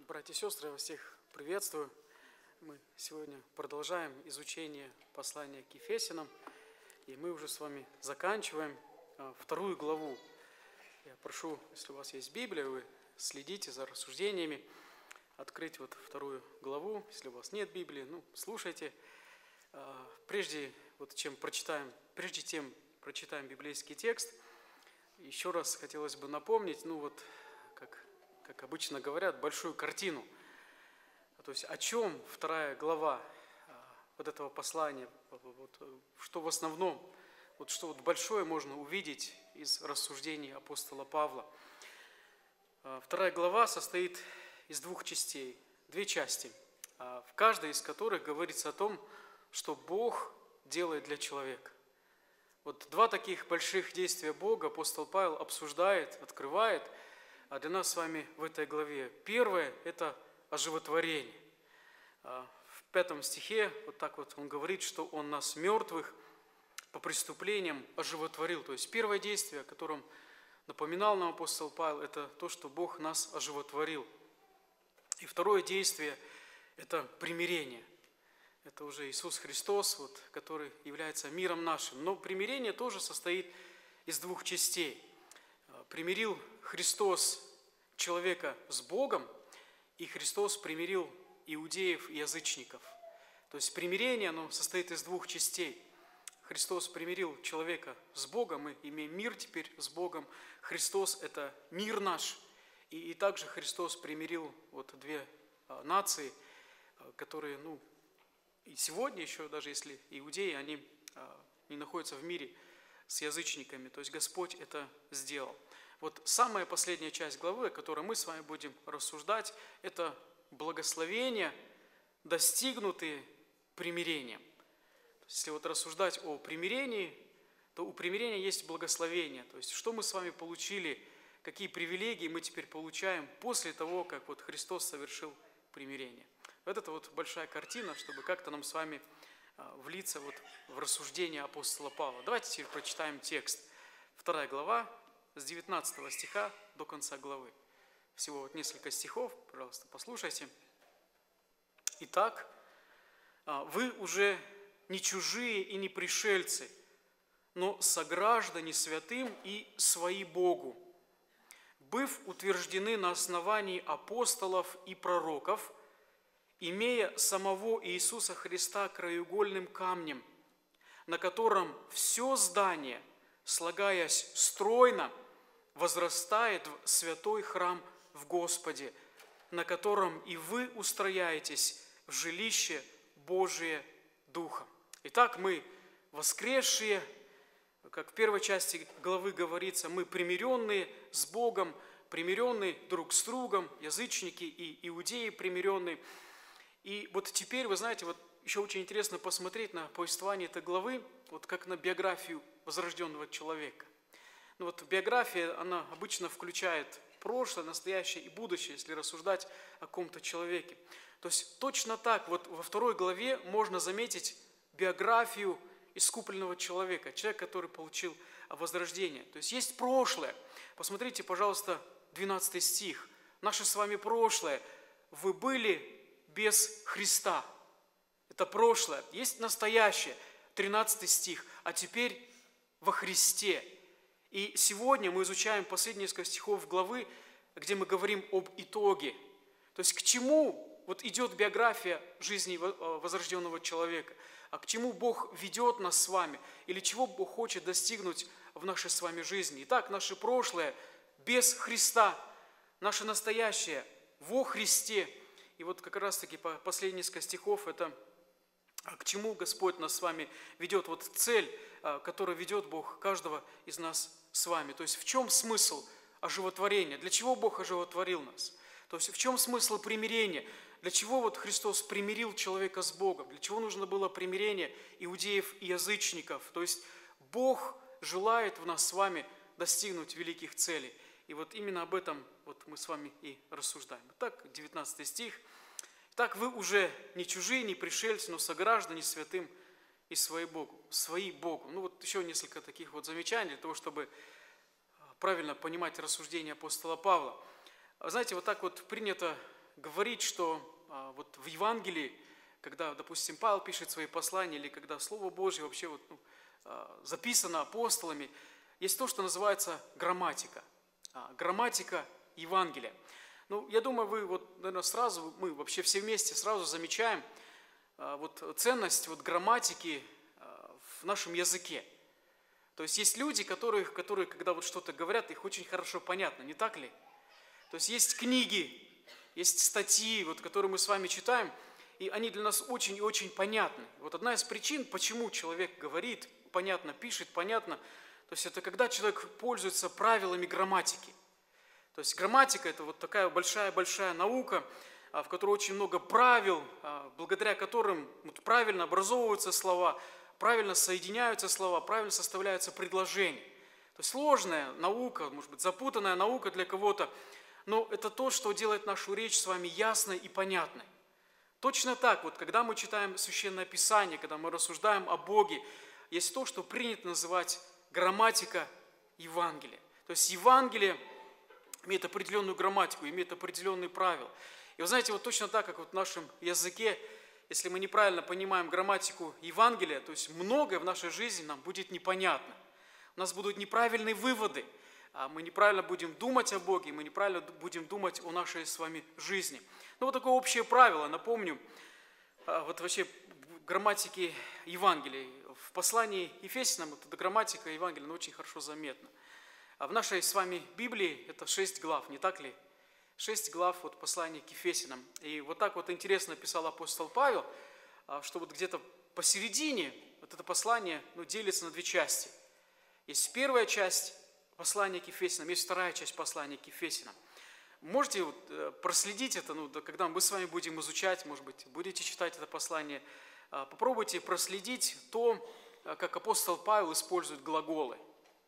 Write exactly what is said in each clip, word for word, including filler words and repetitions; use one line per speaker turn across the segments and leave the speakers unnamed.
Братья и сестры, я вас всех приветствую. Мы сегодня продолжаем изучение послания к Ефесянам, и мы уже с вами заканчиваем вторую главу. Я прошу, если у вас есть Библия, вы следите за рассуждениями, открыть вот вторую главу. Если у вас нет Библии, ну, слушайте. Прежде, вот чем прочитаем, прежде чем прочитаем библейский текст, еще раз хотелось бы напомнить, ну вот, как, как обычно говорят, большую картину. То есть о чем вторая глава вот этого послания, вот, что в основном, вот что вот большое можно увидеть из рассуждений апостола Павла. Вторая глава состоит из двух частей, две части, в каждой из которых говорится о том, что Бог делает для человека. Вот два таких больших действия Бога апостол Павел обсуждает, открывает, а для нас с вами в этой главе. Первое – это оживотворение. В пятом стихе вот так вот он говорит, что он нас мертвых по преступлениям оживотворил. То есть первое действие, о котором напоминал нам апостол Павел, это то, что Бог нас оживотворил. И второе действие – это примирение. Это уже Иисус Христос, вот, который является миром нашим. Но примирение тоже состоит из двух частей. Примирил Христос человека с Богом, и Христос примирил иудеев и язычников. То есть примирение, оно состоит из двух частей. Христос примирил человека с Богом, мы имеем мир теперь с Богом. Христос – это мир наш. И, и также Христос примирил вот две а, нации, а, которые, ну, и сегодня еще, даже если иудеи, они а, не находятся в мире с язычниками. То есть Господь это сделал. Вот самая последняя часть главы, о которой мы с вами будем рассуждать, это благословения, достигнутые примирением. Если вот рассуждать о примирении, то у примирения есть благословение. То есть что мы с вами получили, какие привилегии мы теперь получаем после того, как вот Христос совершил примирение. Вот это вот большая картина, чтобы как-то нам с вами влиться вот в рассуждение апостола Павла. Давайте теперь прочитаем текст. Вторая глава, с девятнадцатого стиха до конца главы. Всего вот несколько стихов, пожалуйста, послушайте. Итак, вы уже не чужие и не пришельцы, но сограждане святым и свои Богу, быв утверждены на основании апостолов и пророков, имея самого Иисуса Христа краеугольным камнем, на котором все здание, слагаясь стройно, возрастает в святой храм в Господе, на котором и вы устрояетесь в жилище Божие Духом. Итак, мы воскресшие, как в первой части главы говорится, мы примиренные с Богом, примиренные друг с другом, язычники и иудеи примиренные. И вот теперь, вы знаете, вот еще очень интересно посмотреть на повествование этой главы, вот как на биографию возрожденного человека. Ну вот биография, она обычно включает прошлое, настоящее и будущее, если рассуждать о ком-то человеке. То есть точно так, вот во второй главе можно заметить биографию искупленного человека, человека, который получил возрождение. То есть есть прошлое. Посмотрите, пожалуйста, двенадцатый стих. Наше с вами прошлое. Вы были без Христа. Это прошлое. Есть настоящее. тринадцатый стих. А теперь во Христе. И сегодня мы изучаем последние несколько стихов главы, где мы говорим об итоге. То есть к чему вот идет биография жизни возрожденного человека, а к чему Бог ведет нас с вами, или чего Бог хочет достигнуть в нашей с вами жизни. Итак, наше прошлое без Христа, наше настоящее во Христе. И вот как раз-таки последние несколько стихов – это к чему Господь нас с вами ведет, вот цель, которую ведет Бог каждого из нас с вами. То есть в чем смысл оживотворения? Для чего Бог оживотворил нас? То есть в чем смысл примирения? Для чего вот Христос примирил человека с Богом? Для чего нужно было примирение иудеев и язычников? То есть Бог желает в нас с вами достигнуть великих целей. И вот именно об этом вот мы с вами и рассуждаем. Итак, девятнадцатый стих. «Так вы уже не чужие, не пришельцы, но сограждане святым и свои Богу». Свои Богу. Ну вот еще несколько таких вот замечаний для того, чтобы правильно понимать рассуждения апостола Павла. Знаете, вот так вот принято говорит, что а, вот в Евангелии, когда, допустим, Павел пишет свои послания, или когда Слово Божье вообще вот, ну, а, записано апостолами, есть то, что называется грамматика. А, грамматика Евангелия. Ну, я думаю, вы вот, наверное, сразу, мы вообще все вместе сразу замечаем а, вот ценность вот грамматики а, в нашем языке. То есть есть люди, которые, которые когда вот что-то говорят, их очень хорошо понятно, не так ли? То есть есть книги, есть статьи, вот, которые мы с вами читаем, и они для нас очень и очень понятны. Вот одна из причин, почему человек говорит понятно, пишет понятно, то есть это когда человек пользуется правилами грамматики. То есть грамматика – это вот такая большая-большая наука, в которой очень много правил, благодаря которым вот правильно образовываются слова, правильно соединяются слова, правильно составляются предложения. То есть сложная наука, может быть, запутанная наука для кого-то, но это то, что делает нашу речь с вами ясной и понятной. Точно так, вот, когда мы читаем Священное Писание, когда мы рассуждаем о Боге, есть то, что принято называть грамматика Евангелия. То есть Евангелие имеет определенную грамматику, имеет определенные правила. И вы знаете, вот точно так, как вот в нашем языке, если мы неправильно понимаем грамматику Евангелия, то есть многое в нашей жизни нам будет непонятно. У нас будут неправильные выводы, мы неправильно будем думать о Боге, мы неправильно будем думать о нашей с вами жизни. Ну, вот такое общее правило, напомню, вот вообще в грамматике Евангелия. В послании Ефесянам вот эта грамматика Евангелия, она очень хорошо заметна. А в нашей с вами Библии это шесть глав, не так ли? Шесть глав от послания к Ефесянам. И вот так вот интересно писал апостол Павел, что вот где-то посередине вот это послание ну, делится на две части. Есть первая часть послания к Ефесянам, есть вторая часть послания к Ефесянам. Можете вот проследить это, ну, когда мы с вами будем изучать, может быть, будете читать это послание, попробуйте проследить то, как апостол Павел использует глаголы.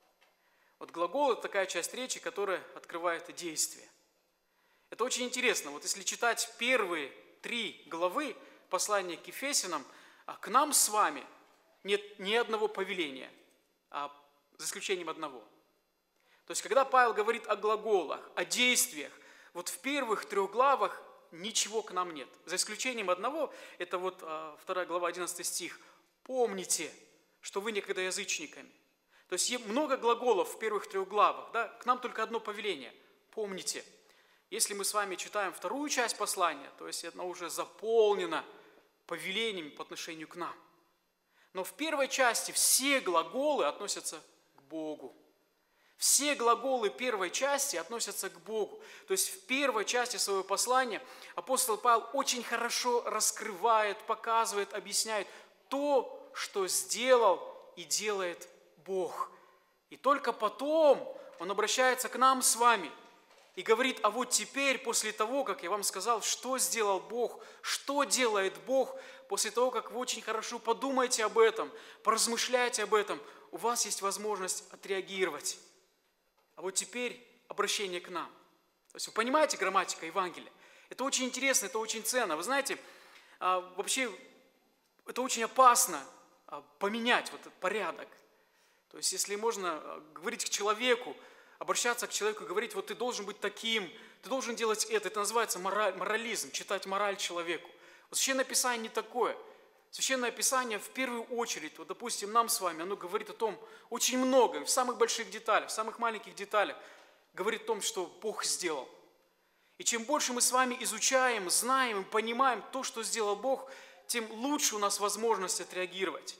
Вот глагол – это такая часть речи, которая открывает действие. Это очень интересно. Вот если читать первые три главы послания к Ефесянам, к нам с вами нет ни одного повеления, а за исключением одного. То есть, когда Павел говорит о глаголах, о действиях, вот в первых трех главах ничего к нам нет. За исключением одного, это вот вторая глава, одиннадцатый стих. «Помните, что вы некогда язычниками». То есть, много глаголов в первых трех главах, да? К нам только одно повеление. «Помните». Если мы с вами читаем вторую часть послания, то есть, она уже заполнена повелениями по отношению к нам. Но в первой части все глаголы относятся к Богу. Все глаголы первой части относятся к Богу. То есть в первой части своего послания апостол Павел очень хорошо раскрывает, показывает, объясняет то, что сделал и делает Бог. И только потом он обращается к нам с вами и говорит, а вот теперь, после того, как я вам сказал, что сделал Бог, что делает Бог, после того, как вы очень хорошо подумаете об этом, поразмышляете об этом, у вас есть возможность отреагировать. А вот теперь обращение к нам. То есть вы понимаете грамматика Евангелия? Это очень интересно, это очень ценно. Вы знаете, вообще это очень опасно поменять вот этот порядок. То есть если можно говорить к человеку, обращаться к человеку и говорить, вот ты должен быть таким, ты должен делать это. Это называется мораль, морализм, читать мораль человеку. Вот Священное Писание не такое. Священное Писание в первую очередь, вот, допустим, нам с вами, оно говорит о том, очень много, в самых больших деталях, в самых маленьких деталях, говорит о том, что Бог сделал. И чем больше мы с вами изучаем, знаем и понимаем то, что сделал Бог, тем лучше у нас возможность отреагировать.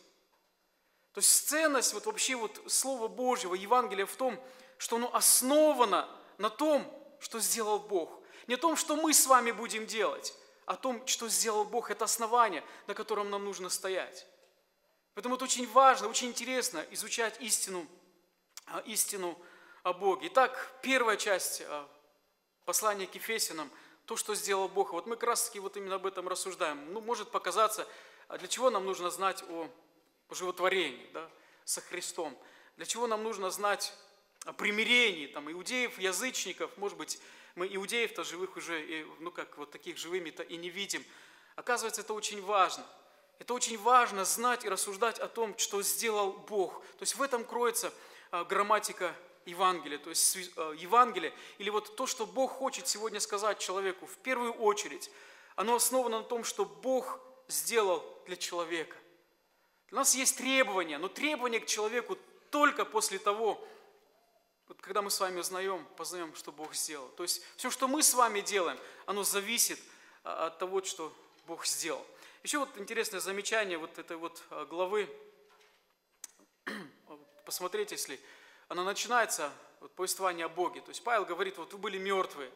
То есть ценность вот вообще вот Слова Божьего, Евангелия в том, что оно основано на том, что сделал Бог. Не о том, что мы с вами будем делать, о том, что сделал Бог, это основание, на котором нам нужно стоять. Поэтому это очень важно, очень интересно изучать истину, истину о Боге. Итак, первая часть послания к Ефесянам, то, что сделал Бог. Вот мы как раз таки вот именно об этом рассуждаем. Ну, может показаться, для чего нам нужно знать о животворении, да, со Христом. Для чего нам нужно знать о примирении там, иудеев, язычников, может быть, мы иудеев-то живых уже, ну как вот таких живыми-то и не видим. Оказывается, это очень важно. Это очень важно знать и рассуждать о том, что сделал Бог. То есть в этом кроется грамматика Евангелие, то есть Евангелие, или вот то, что Бог хочет сегодня сказать человеку, в первую очередь, оно основано на том, что Бог сделал для человека. У нас есть требования, но требования к человеку только после того, вот когда мы с вами узнаем, познаем, что Бог сделал. То есть все, что мы с вами делаем, оно зависит от того, что Бог сделал. Еще вот интересное замечание вот этой вот главы. Посмотрите, если она начинается, вот, повествование о Боге. То есть Павел говорит, вот вы были мертвые,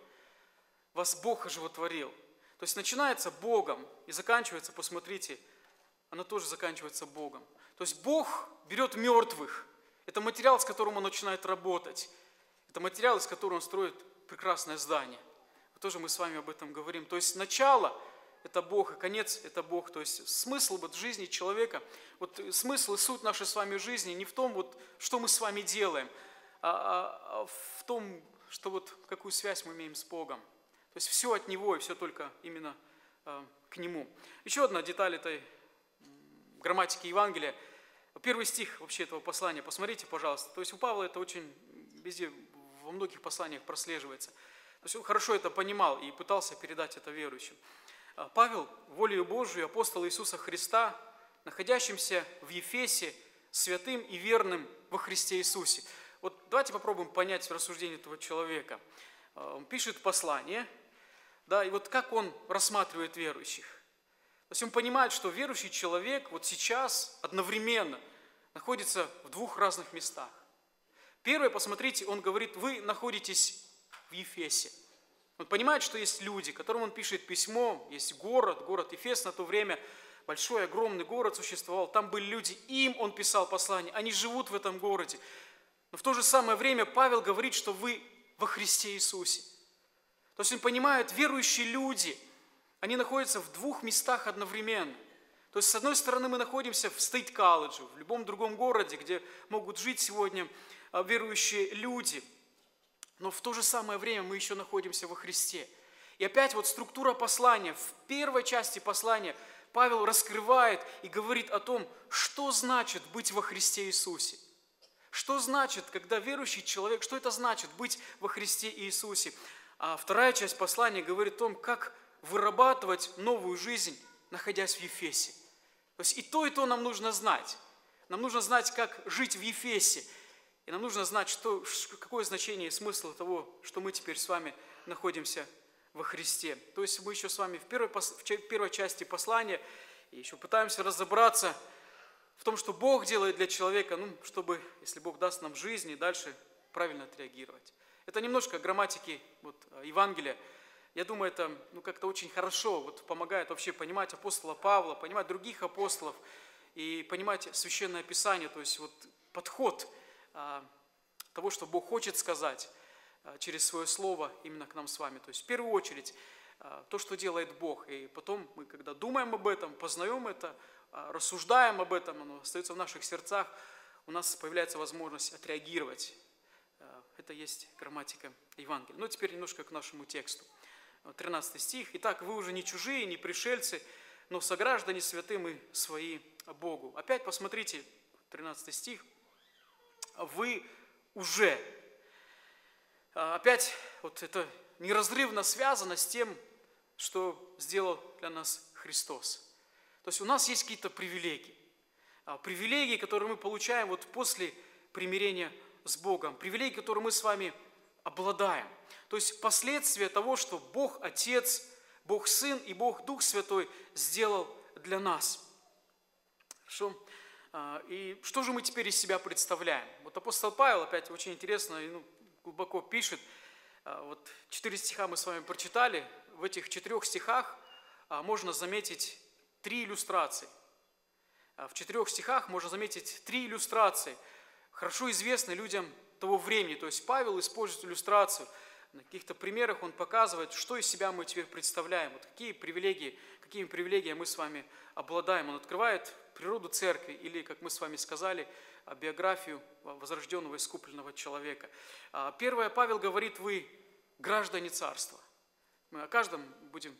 вас Бог оживотворил. То есть начинается Богом и заканчивается, посмотрите, она тоже заканчивается Богом. То есть Бог берет мертвых. Это материал, с которым Он начинает работать. Это материал, из которого Он строит прекрасное здание. Тоже мы с вами об этом говорим. То есть начало – это Бог, и конец – это Бог. То есть смысл вот жизни человека, вот смысл и суть нашей с вами жизни не в том, вот, что мы с вами делаем, а, а в том, что вот, какую связь мы имеем с Богом. То есть все от Него и все только именно а, к Нему. Еще одна деталь этой грамматики Евангелия. Первый стих вообще этого послания, посмотрите, пожалуйста. То есть у Павла это очень везде, во многих посланиях прослеживается. То есть он хорошо это понимал и пытался передать это верующим. Павел, волею Божию, апостол Иисуса Христа, находящимся в Ефесе, святым и верным во Христе Иисусе. Вот давайте попробуем понять рассуждение этого человека. Он пишет послание, да, и вот как он рассматривает верующих. То есть он понимает, что верующий человек вот сейчас одновременно находится в двух разных местах. Первое, посмотрите, он говорит, вы находитесь в Ефесе. Он понимает, что есть люди, которым он пишет письмо, есть город, город Ефес на то время, большой, огромный город существовал, там были люди, им он писал послание, они живут в этом городе. Но в то же самое время Павел говорит, что вы во Христе Иисусе. То есть он понимает, верующие люди, они находятся в двух местах одновременно. То есть, с одной стороны, мы находимся в стейт-колледже, в любом другом городе, где могут жить сегодня верующие люди. Но в то же самое время мы еще находимся во Христе. И опять вот структура послания. В первой части послания Павел раскрывает и говорит о том, что значит быть во Христе Иисусе. Что значит, когда верующий человек, что это значит быть во Христе Иисусе. А вторая часть послания говорит о том, как вырабатывать новую жизнь, находясь в Ефесе. То есть и то, и то нам нужно знать. Нам нужно знать, как жить в Ефесе. И нам нужно знать, что, какое значение и смысл того, что мы теперь с вами находимся во Христе. То есть мы еще с вами в первой, в первой части послания и еще пытаемся разобраться в том, что Бог делает для человека, ну, чтобы, если Бог даст нам жизнь, и дальше правильно отреагировать. Это немножко грамматики вот, Евангелия. Я думаю, это ну, как-то очень хорошо вот, помогает вообще понимать апостола Павла, понимать других апостолов и понимать Священное Писание, то есть вот, подход а, того, что Бог хочет сказать а, через свое Слово именно к нам с вами. То есть в первую очередь а, то, что делает Бог. И потом мы, когда думаем об этом, познаем это, а, рассуждаем об этом, оно остается в наших сердцах, у нас появляется возможность отреагировать. А, это есть грамматика Евангелия. Ну, теперь немножко к нашему тексту. тринадцатый стих. «Итак, вы уже не чужие, не пришельцы, но сограждане святым и свои Богу». Опять посмотрите, тринадцатый стих. «Вы уже». Опять вот это неразрывно связано с тем, что сделал для нас Христос. То есть у нас есть какие-то привилегии. Привилегии, которые мы получаем вот после примирения с Богом. Привилегии, которые мы с вами обладаем. То есть последствия того, что Бог Отец, Бог Сын и Бог Дух Святой сделал для нас. Хорошо? И что же мы теперь из себя представляем? Вот апостол Павел опять очень интересно и ну, глубоко пишет. Вот четыре стиха мы с вами прочитали. В этих четырех стихах можно заметить три иллюстрации. В четырех стихах можно заметить три иллюстрации, хорошо известны людям того времени. То есть Павел использует иллюстрацию. На каких-то примерах он показывает, что из себя мы теперь представляем, вот какие привилегии, какими привилегиями мы с вами обладаем. Он открывает природу церкви или, как мы с вами сказали, биографию возрожденного, искупленного человека. Первое, Павел говорит, вы граждане царства. Мы о каждом будем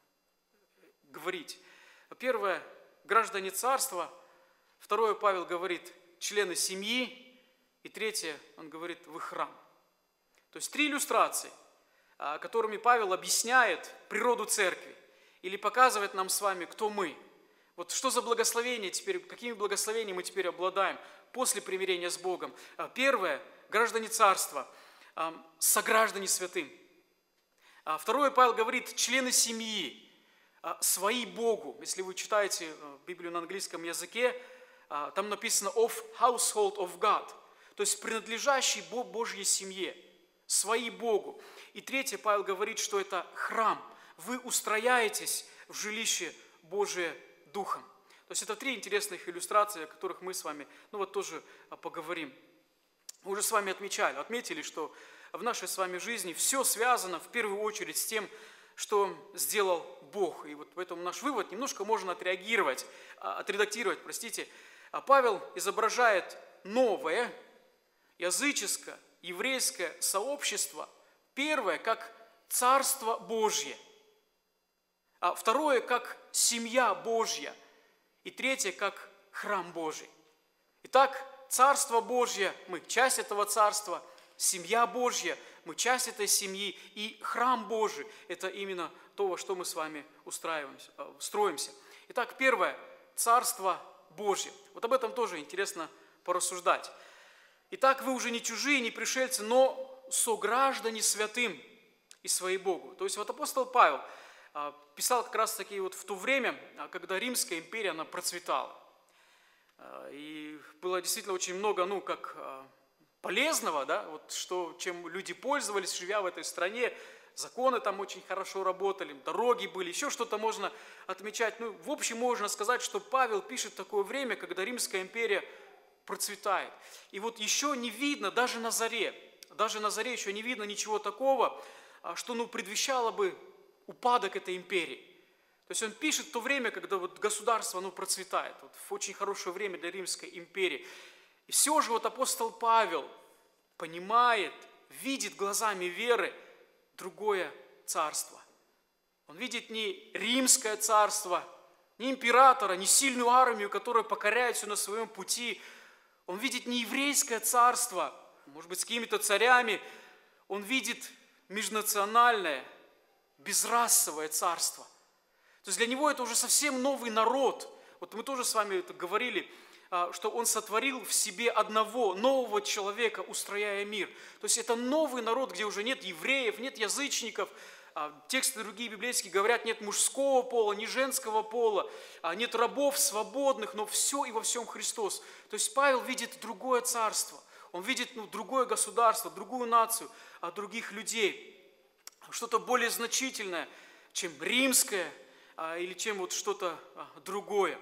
говорить. Первое, граждане царства. Второе, Павел говорит, члены семьи. И третье, он говорит, вы храм. То есть три иллюстрации, которыми Павел объясняет природу церкви или показывает нам с вами, кто мы. Вот что за благословение теперь, какими благословениями мы теперь обладаем после примирения с Богом. Первое, граждане царства, сограждане святым. Второе, Павел говорит, члены семьи, свои Богу. Если вы читаете Библию на английском языке, там написано of household of God, то есть принадлежащий Божьей семье, свои Богу. И третье, Павел говорит, что это храм. Вы устрояетесь в жилище Божие Духом. То есть это три интересных иллюстрации, о которых мы с вами, ну вот тоже поговорим. Мы уже с вами отмечали, отметили, что в нашей с вами жизни все связано в первую очередь с тем, что сделал Бог. И вот поэтому наш вывод немножко можно отреагировать, отредактировать, простите. Павел изображает новое языческое, еврейское сообщество, первое, как Царство Божье, а второе, как семья Божья, и третье, как храм Божий. Итак, Царство Божье, мы часть этого царства, семья Божья, мы часть этой семьи, и храм Божий – это именно то, во что мы с вами устраиваемся, строимся. Итак, первое – Царство Божье. Вот об этом тоже интересно порассуждать. Итак, вы уже не чужие, не пришельцы, но сограждане святым и свои Богу. То есть вот апостол Павел писал как раз таки вот в то время, когда Римская империя, она процветала. И было действительно очень много, ну, как полезного, да, вот что, чем люди пользовались, живя в этой стране. Законы там очень хорошо работали, дороги были, еще что-то можно отмечать. Ну, в общем, можно сказать, что Павел пишет в такое время, когда Римская империя процветает. И вот еще не видно, даже на заре, даже на заре еще не видно ничего такого, что, ну, предвещало бы упадок этой империи. То есть он пишет в то время, когда вот государство, оно процветает, вот в очень хорошее время для Римской империи. И все же вот апостол Павел понимает, видит глазами веры другое царство. Он видит не римское царство, не императора, не сильную армию, которая покоряет все на своем пути. Он видит не еврейское царство, может быть, с какими-то царями. Он видит межнациональное, безрасовое царство. То есть для него это уже совсем новый народ. Вот мы тоже с вами это говорили, что он сотворил в себе одного нового человека, устрояя мир. То есть это новый народ, где уже нет евреев, нет язычников. Тексты другие библейские говорят, нет мужского пола, ни женского пола, нет рабов свободных, но все и во всем Христос. То есть Павел видит другое царство, он видит, ну, другое государство, другую нацию, других людей. Что-то более значительное, чем римское или чем вот что-то другое.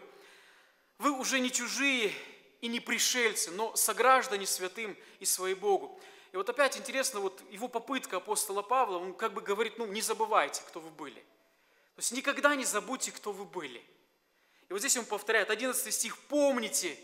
Вы уже не чужие и не пришельцы, но сограждане святым и свои Богу. И вот опять интересно, вот его попытка апостола Павла, он как бы говорит, ну, не забывайте, кто вы были. То есть никогда не забудьте, кто вы были. И вот здесь он повторяет, одиннадцатый стих, помните,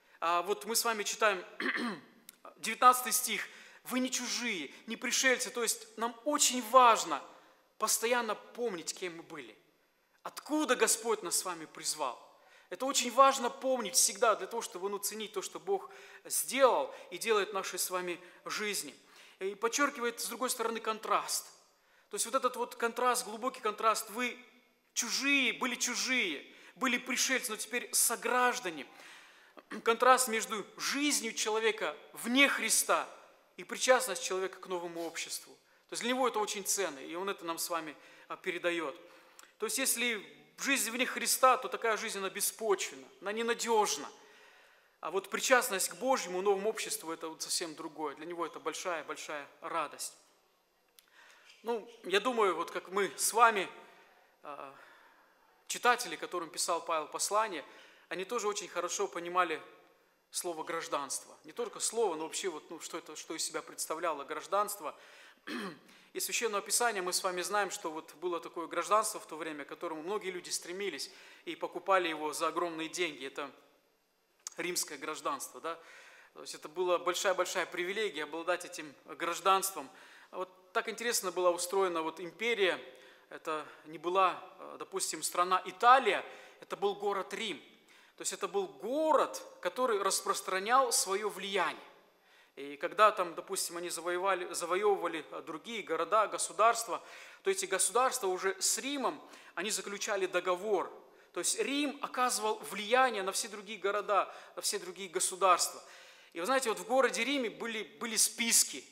а вот мы с вами читаем девятнадцатый стих, вы не чужие, не пришельцы, то есть нам очень важно постоянно помнить, кем мы были, откуда Господь нас с вами призвал. Это очень важно помнить всегда, для того, чтобы, ну, ценить то, что Бог сделал и делает в нашей с вами жизни. И подчеркивает, с другой стороны, контраст. То есть вот этот вот контраст, глубокий контраст. Вы чужие, были чужие, были пришельцы, но теперь сограждане. Контраст между жизнью человека вне Христа и причастность человека к новому обществу. То есть для него это очень ценно, и он это нам с вами передает. То есть если жизнь вне Христа, то такая жизнь, она беспочвенна, она ненадежна. А вот причастность к Божьему новому обществу – это вот совсем другое. Для него это большая-большая радость. Ну, я думаю, вот как мы с вами, читатели, которым писал Павел послание, они тоже очень хорошо понимали слово «гражданство». Не только слово, но вообще, вот, ну, что это, что из себя представляло гражданство. Из Священного Писания мы с вами знаем, что вот было такое гражданство в то время, к которому многие люди стремились и покупали его за огромные деньги. Это римское гражданство, да? То есть это была большая-большая привилегия обладать этим гражданством. Вот так интересно была устроена вот империя. Это не была, допустим, страна Италия, это был город Рим. То есть это был город, который распространял свое влияние. И когда там, допустим, они завоевали, завоевывали другие города, государства, то эти государства уже с Римом, они заключали договор. То есть Рим оказывал влияние на все другие города, на все другие государства. И вы знаете, вот в городе Риме были, были списки,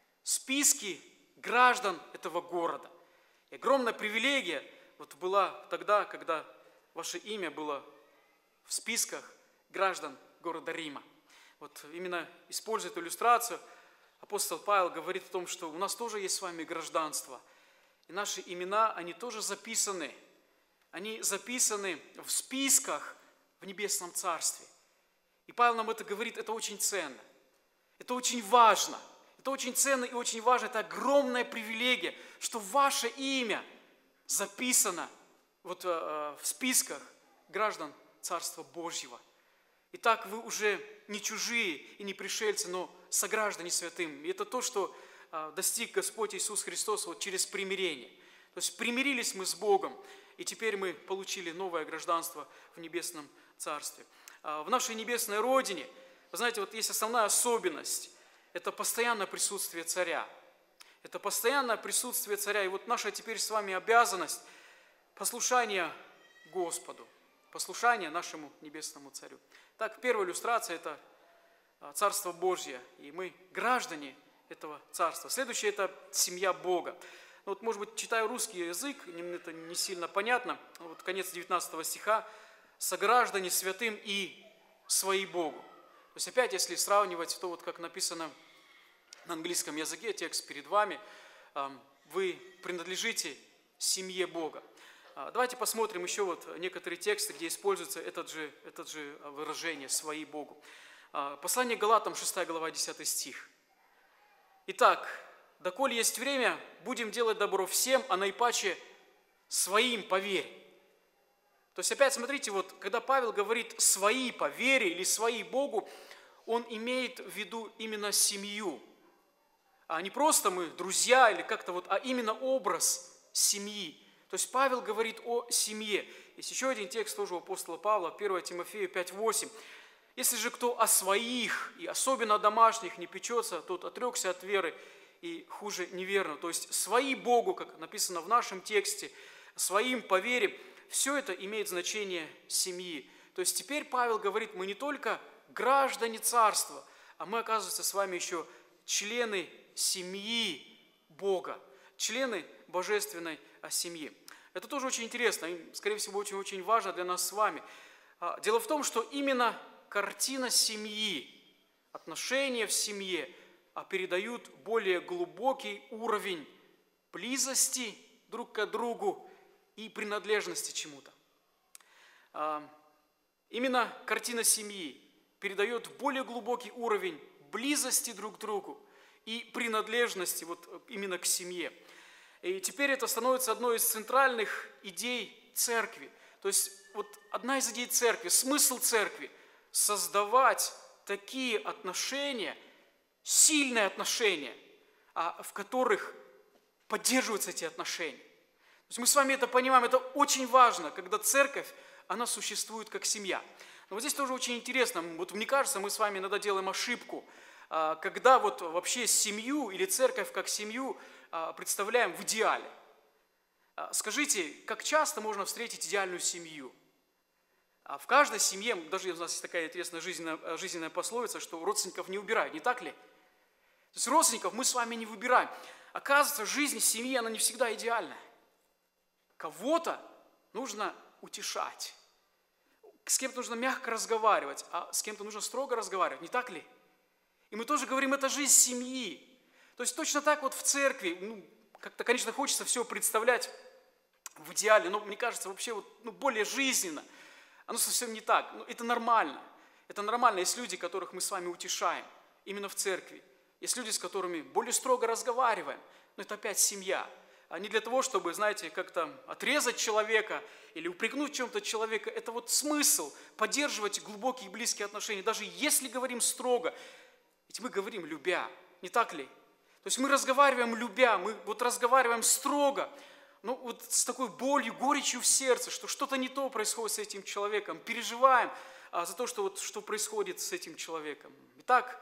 списки граждан этого города. И огромная привилегия вот была тогда, когда ваше имя было в списках граждан города Рима. Вот именно используя эту иллюстрацию, апостол Павел говорит о том, что у нас тоже есть с вами гражданство. И наши имена, они тоже записаны. Они записаны в списках в Небесном Царстве. И Павел нам это говорит, это очень ценно. Это очень важно. Это очень ценно и очень важно. Это огромная привилегия, что ваше имя записано вот, э, в списках граждан Царства Божьего. Итак, вы уже не чужие и не пришельцы, но сограждане святым. И это то, что э, достиг Господь Иисус Христос вот через примирение. То есть примирились мы с Богом, и теперь мы получили новое гражданство в Небесном Царстве. Э, в нашей небесной Родине, вы знаете, вот есть основная особенность. Это постоянное присутствие Царя. Это постоянное присутствие Царя. И вот наша теперь с вами обязанность послушания Господу, послушания нашему Небесному Царю. Так, первая иллюстрация – это Царство Божье, и мы граждане этого Царства. Следующее – это семья Бога. Ну, вот, может быть, читаю русский язык, это не сильно понятно. Вот конец девятнадцатого стиха. «Сограждане святым и свои Богу». То есть опять, если сравнивать, то вот как написано на английском языке, текст перед вами, вы принадлежите семье Бога. Давайте посмотрим еще вот некоторые тексты, где используется этот же, этот же выражение «свои Богу». Послание Галатам, шестая глава, десятый стих. «Итак, доколе есть время, будем делать добро всем, а наипаче своим по вере». То есть опять смотрите, вот когда Павел говорит «свои по вере» или «свои Богу», он имеет в виду именно семью. А не просто мы друзья или как-то вот, а именно образ семьи. То есть Павел говорит о семье. Есть еще один текст тоже у апостола Павла, первое Тимофею пять восемь. «Если же кто о своих, и особенно о домашних, не печется, тот отрекся от веры, и хуже неверно». То есть свои Богу, как написано в нашем тексте, своим по вере, все это имеет значение семьи. То есть теперь Павел говорит, мы не только граждане царства, а мы, оказывается, с вами еще члены семьи Бога, члены божественной семьи. Это тоже очень интересно и, скорее всего, очень-очень важно для нас с вами. Дело в том, что именно картина семьи, отношения в семье передают более глубокий уровень близости друг к другу и принадлежности чему-то. Именно картина семьи передает более глубокий уровень близости друг к другу и принадлежности вот именно к семье. И теперь это становится одной из центральных идей церкви. То есть вот одна из идей церкви, смысл церкви – создавать такие отношения, сильные отношения, в которых поддерживаются эти отношения. То есть мы с вами это понимаем, это очень важно, когда церковь, она существует как семья. Но вот здесь тоже очень интересно, вот мне кажется, мы с вами иногда делаем ошибку, когда вот вообще семью или церковь как семью представляем в идеале. Скажите, как часто можно встретить идеальную семью? В каждой семье, даже у нас есть такая интересная жизненная, жизненная пословица, что родственников не убирают, не так ли? То есть родственников мы с вами не выбираем. Оказывается, жизнь семьи, она не всегда идеальная. Кого-то нужно утешать. С кем-то нужно мягко разговаривать, а с кем-то нужно строго разговаривать, не так ли? И мы тоже говорим, это жизнь семьи. То есть точно так вот в церкви, ну, как-то, конечно, хочется все представлять в идеале, но мне кажется, вообще вот, ну, более жизненно. Оно совсем не так. Ну, это нормально. Это нормально. Есть люди, которых мы с вами утешаем, именно в церкви. Есть люди, с которыми более строго разговариваем. Но это опять семья. А не для того, чтобы, знаете, как-то отрезать человека или упрекнуть в чем-то человека. Это вот смысл поддерживать глубокие и близкие отношения. Даже если говорим строго, ведь мы говорим любя, не так ли? То есть мы разговариваем любя, мы вот разговариваем строго, ну вот с такой болью, горечью в сердце, что что-то не то происходит с этим человеком, переживаем а, за то, что, вот, что происходит с этим человеком. Итак,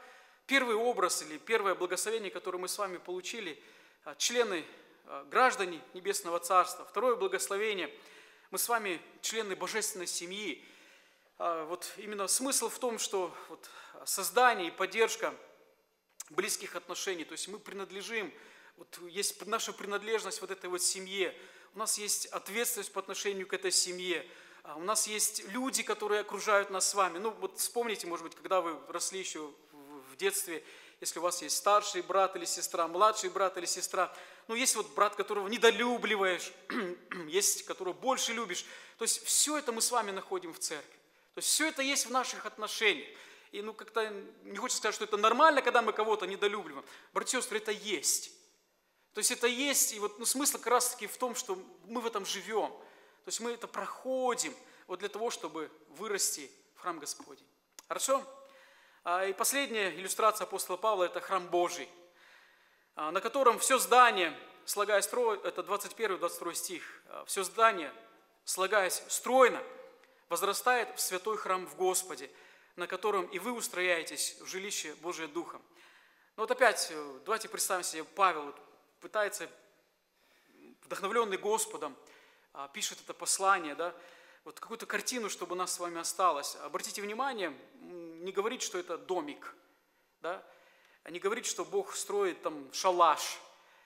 первый образ или первое благословение, которое мы с вами получили, члены, граждане Небесного Царства. Второе благословение, мы с вами члены божественной семьи. Вот именно смысл в том, что вот создание и поддержка близких отношений, то есть мы принадлежим, вот есть наша принадлежность вот этой вот семье, у нас есть ответственность по отношению к этой семье, у нас есть люди, которые окружают нас с вами. Ну вот вспомните, может быть, когда вы росли еще в детстве, если у вас есть старший брат или сестра, младший брат или сестра, ну есть вот брат, которого недолюбливаешь, есть, которого больше любишь. То есть все это мы с вами находим в церкви. То есть все это есть в наших отношениях. И ну как-то не хочется сказать, что это нормально, когда мы кого-то недолюбливаем. Братья и сестры, это есть. То есть это есть, и вот ну, смысл как раз-таки в том, что мы в этом живем. То есть мы это проходим вот для того, чтобы вырасти в храм Господень. Хорошо? И последняя иллюстрация апостола Павла – это храм Божий, на котором все здание, слагаясь стройно, это двадцать первый двадцать второй стих, все здание, слагаясь стройно, возрастает в святой храм в Господе, на котором и вы устрояетесь в жилище Божие Духом. Но вот опять, давайте представим себе, Павел пытается, вдохновленный Господом, пишет это послание, да, вот какую-то картину, чтобы у нас с вами осталось. Обратите внимание, не говорит, что это домик, да, не говорит, что Бог строит там шалаш,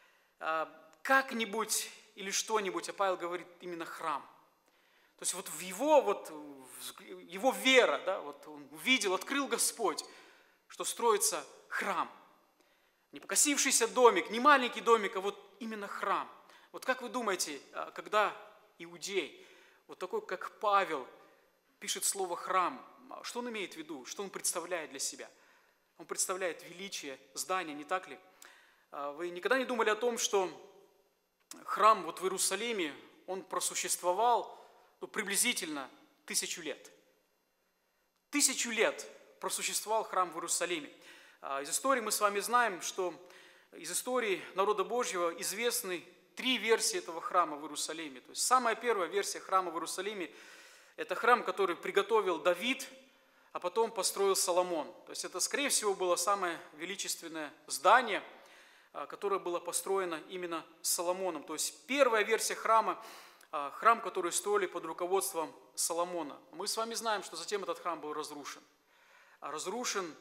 как-нибудь или что-нибудь, а Павел говорит именно храм. То есть вот в его, вот, его вера, да, вот он увидел, открыл Господь, что строится храм. Не покосившийся домик, не маленький домик, а вот именно храм. Вот как вы думаете, когда иудей, вот такой, как Павел, пишет слово «храм», что он имеет в виду, что он представляет для себя? Он представляет величие здания, не так ли? Вы никогда не думали о том, что храм вот в Иерусалиме, он просуществовал ну, приблизительно тысячу лет. Тысячу лет просуществовал храм в Иерусалиме. Из истории мы с вами знаем, что из истории народа Божьего известны три версии этого храма в Иерусалиме. То есть самая первая версия храма в Иерусалиме – это храм, который приготовил Давид, а потом построил Соломон. То есть это, скорее всего, было самое величественное здание, которое было построено именно Соломоном. То есть первая версия храма – храм, который строили под руководством Соломона. Мы с вами знаем, что затем этот храм был разрушен. Разрушен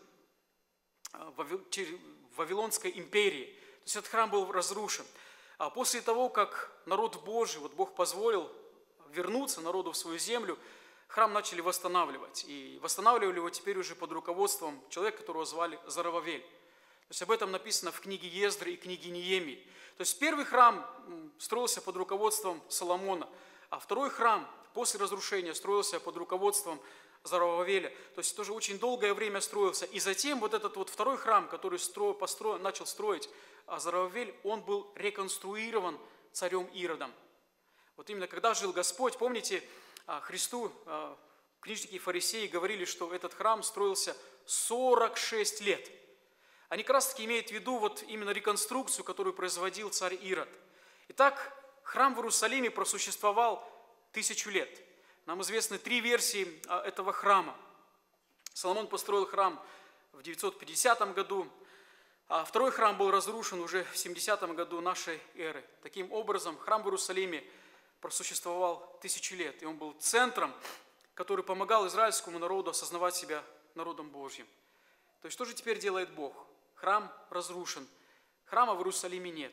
в Вавилонской империи. То есть этот храм был разрушен. А после того, как народ Божий, вот Бог позволил вернуться народу в свою землю, храм начали восстанавливать. И восстанавливали его теперь уже под руководством человека, которого звали Зоровавель. То есть об этом написано в книге Ездры и книге Неемии. То есть первый храм строился под руководством Соломона, а второй храм после разрушения строился под руководством Зоровавеля. То есть тоже очень долгое время строился. И затем вот этот вот второй храм, который стро, постро, начал строить Зоровавель, он был реконструирован царем Иродом. Вот именно когда жил Господь, помните, Христу книжники и фарисеи говорили, что этот храм строился сорок шесть лет. Они как раз таки имеют в виду вот именно реконструкцию, которую производил царь Ирод. Итак, храм в Иерусалиме просуществовал тысячу лет. Нам известны три версии этого храма. Соломон построил храм в девятьсот пятидесятом году, а второй храм был разрушен уже в семидесятом году нашей эры. Таким образом, храм в Иерусалиме просуществовал тысячу лет, и он был центром, который помогал израильскому народу осознавать себя народом Божьим. То есть что же теперь делает Бог? Храм разрушен, храма в Иерусалиме нет.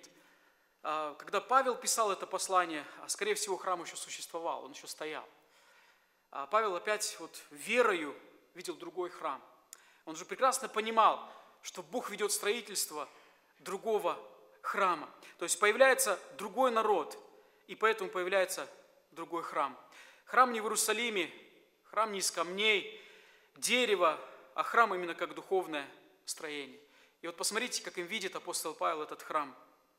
Когда Павел писал это послание, скорее всего, храм еще существовал, он еще стоял. А Павел опять вот верою видел другой храм. Он же прекрасно понимал, что Бог ведет строительство другого храма. То есть появляется другой народ, и поэтому появляется другой храм. Храм не в Иерусалиме, храм не из камней, дерева, а храм именно как духовное строение. И вот посмотрите, как им видит апостол Павел этот храм.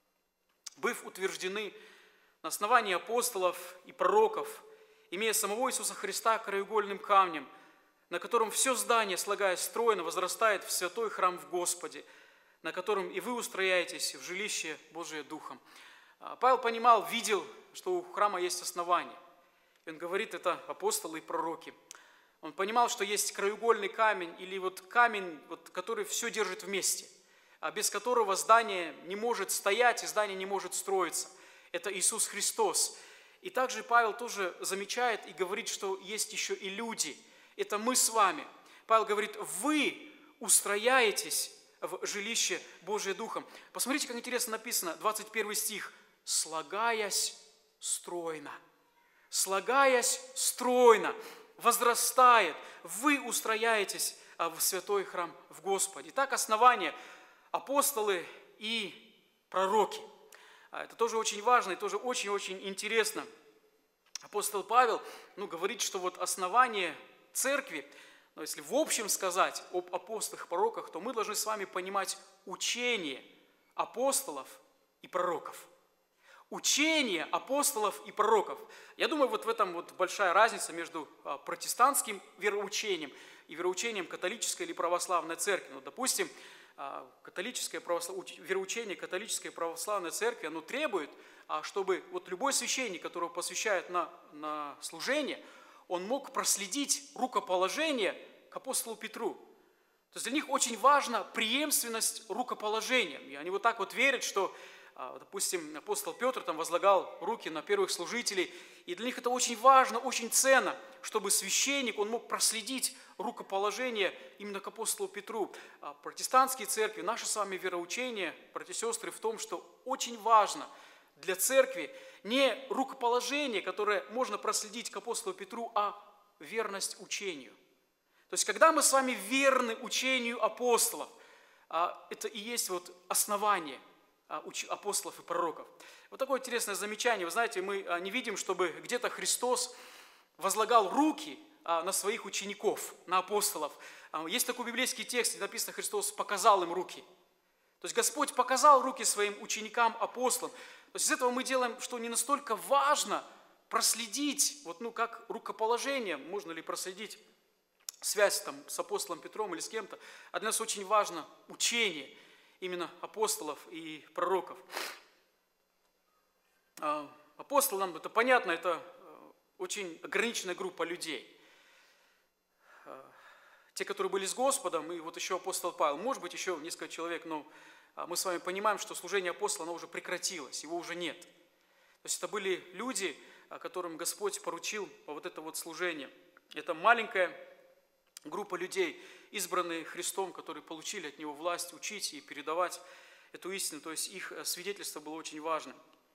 Быв утверждены на основании апостолов и пророков, имея самого Иисуса Христа краеугольным камнем, на котором все здание, слагаясь стройно, возрастает в святой храм в Господе, на котором и вы устрояетесь в жилище Божие Духом. Павел понимал, видел, что у храма есть основание. И он говорит это апостолы и пророки. Он понимал, что есть краеугольный камень или вот камень, вот, который все держит вместе, а без которого здание не может стоять и здание не может строиться. Это Иисус Христос. И также Павел тоже замечает и говорит, что есть еще и люди. Это мы с вами. Павел говорит, вы устрояетесь в жилище Божие Духом. Посмотрите, как интересно написано, двадцать первый стих. «Слагаясь стройно». «Слагаясь стройно». Возрастает. Вы устрояетесь в святой храм в Господе. Итак, основание – апостолы и пророки. Это тоже очень важно и тоже очень-очень интересно. Апостол Павел ну, говорит, что вот основание церкви, но если в общем сказать об апостолах и пророках, то мы должны с вами понимать учение апостолов и пророков. Учение апостолов и пророков. Я думаю, вот в этом вот большая разница между протестантским вероучением и вероучением католической или православной церкви. Ну, допустим, католическое православ... вероучение католической православной церкви, оно требует, чтобы вот любой священник, которого посвящают на, на служение, он мог проследить рукоположение к апостолу Петру. То есть для них очень важна преемственность рукоположения. И они вот так вот верят, что допустим, апостол Петр там возлагал руки на первых служителей, и для них это очень важно, очень ценно, чтобы священник, он мог проследить рукоположение именно к апостолу Петру. А протестантские церкви, наше с вами вероучение, братья и сестры, в том, что очень важно для церкви не рукоположение, которое можно проследить к апостолу Петру, а верность учению. То есть, когда мы с вами верны учению апостолов, это и есть вот основание апостолов и пророков. Вот такое интересное замечание. Вы знаете, мы не видим, чтобы где-то Христос возлагал руки на своих учеников, на апостолов. Есть такой библейский текст, где написано, Христос показал им руки. То есть Господь показал руки своим ученикам, апостолам. То есть из этого мы делаем, что не настолько важно проследить, вот, ну, как рукоположение, можно ли проследить связь там, с апостолом Петром или с кем-то, а для нас очень важно учение именно апостолов и пророков. Апостол, нам это понятно, это очень ограниченная группа людей. Те, которые были с Господом, и вот еще апостол Павел, может быть, еще несколько человек, но мы с вами понимаем, что служение апостола, оно уже прекратилось, его уже нет. То есть это были люди, которым Господь поручил вот это вот служение. Это маленькая группа людей, избранные Христом, которые получили от Него власть учить и передавать эту истину. То есть их свидетельство было очень важным.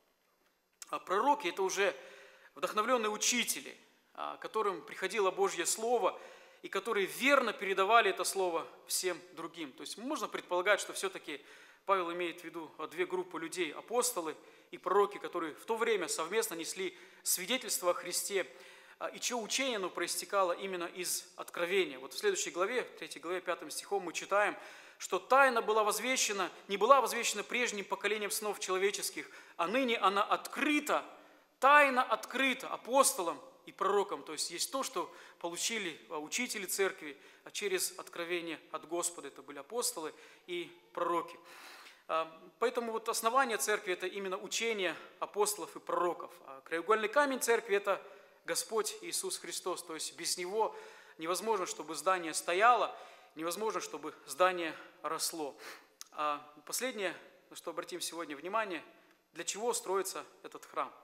А пророки – это уже вдохновленные учители, которым приходило Божье Слово, и которые верно передавали это Слово всем другим. То есть можно предполагать, что все-таки Павел имеет в виду две группы людей – апостолы и пророки, которые в то время совместно несли свидетельство о Христе, и чье учение оно проистекало именно из откровения. Вот в следующей главе, третьей главе, пятым стихом мы читаем, что тайна была возвещена, не была возвещена прежним поколением сынов человеческих, а ныне она открыта, тайна открыта апостолам и пророкам. То есть есть то, что получили учители церкви через откровение от Господа. Это были апостолы и пророки. Поэтому вот основание церкви – это именно учение апостолов и пророков. А краеугольный камень церкви – это Господь Иисус Христос. То есть без Него невозможно, чтобы здание стояло, невозможно, чтобы здание росло. А последнее, на что обратим сегодня внимание, для чего строится этот храм.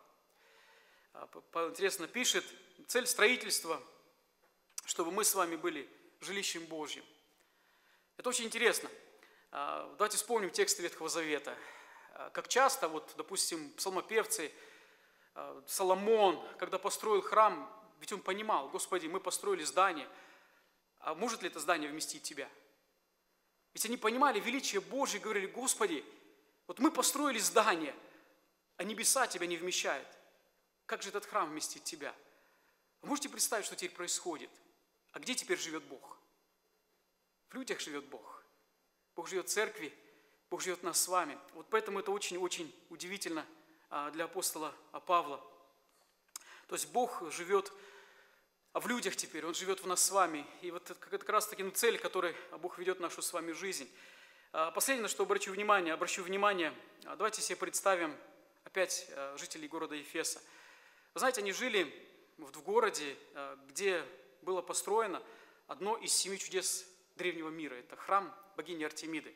Павел интересно пишет, цель строительства, чтобы мы с вами были жилищем Божьим. Это очень интересно. Давайте вспомним тексты Ветхого Завета. Как часто, вот, допустим, псалмопевцы, Соломон, когда построил храм, ведь он понимал, Господи, мы построили здание, а может ли это здание вместить Тебя? Ведь они понимали величие Божие, говорили, Господи, вот мы построили здание, а небеса Тебя не вмещают. Как же этот храм вместит Тебя? Вы можете представить, что теперь происходит? А где теперь живет Бог? В людях живет Бог. Бог живет в церкви, Бог живет в нас с вами. Вот поэтому это очень-очень удивительно для апостола Павла. То есть Бог живет в людях теперь, Он живет в нас с вами. И вот это как раз таки ну, цель, которой Бог ведет нашу с вами жизнь. Последнее, на что обращу внимание, обращу внимание, давайте себе представим опять жителей города Ефеса. Вы знаете, они жили в городе, где было построено одно из семи чудес древнего мира. Это храм богини Артемиды.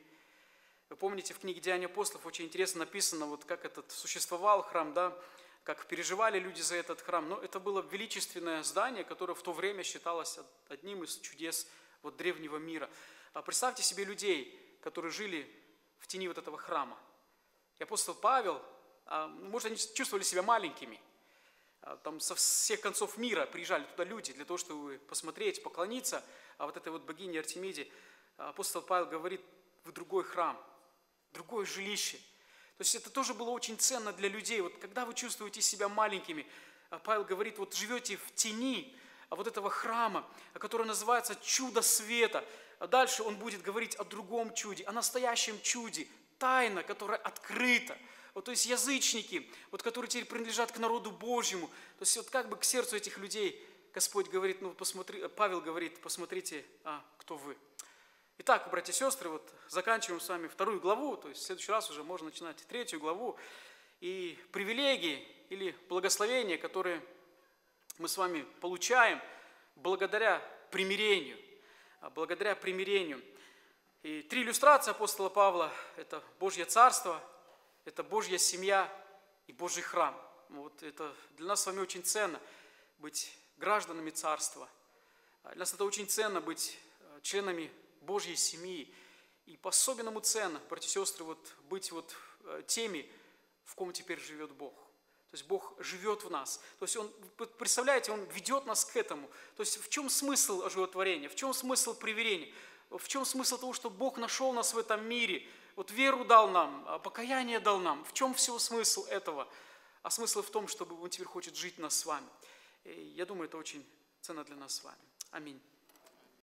Вы помните, в книге «Деяния апостолов» очень интересно написано, вот как этот существовал храм, да, как переживали люди за этот храм. Но это было величественное здание, которое в то время считалось одним из чудес вот древнего мира. А представьте себе людей, которые жили в тени вот этого храма. И апостол Павел, может, они чувствовали себя маленькими. Там со всех концов мира приезжали туда люди для того, чтобы посмотреть, поклониться. А вот этой вот богине Артемиде апостол Павел говорит: вы другой храм, другое жилище. То есть это тоже было очень ценно для людей. Вот когда вы чувствуете себя маленькими, Павел говорит, вот живете в тени вот этого храма, который называется чудо света. А дальше он будет говорить о другом чуде, о настоящем чуде, тайна, которая открыта. Вот, то есть язычники, вот, которые теперь принадлежат к народу Божьему. То есть вот как бы к сердцу этих людей Господь говорит, ну посмотри, Павел говорит, посмотрите, а, кто вы. Итак, братья и сестры, вот заканчиваем с вами вторую главу, то есть в следующий раз уже можно начинать третью главу. И привилегии или благословения, которые мы с вами получаем благодаря примирению. Благодаря примирению. И три иллюстрации апостола Павла – это Божье Царство, это Божья семья и Божий храм. Вот это для нас с вами очень ценно быть гражданами Царства. Для нас это очень ценно быть членами Божьей семьи. И по-особенному ценно, братья и сестры, вот быть вот теми, в ком теперь живет Бог. То есть Бог живет в нас. То есть Он, представляете, Он ведет нас к этому. То есть в чем смысл оживотворения? В чем смысл примирения? В чем смысл того, что Бог нашел нас в этом мире? Вот веру дал нам, покаяние дал нам. В чем всего смысл этого? А смысл в том, чтобы Он теперь хочет жить нас с вами. И я думаю, это очень ценно для нас с вами. Аминь.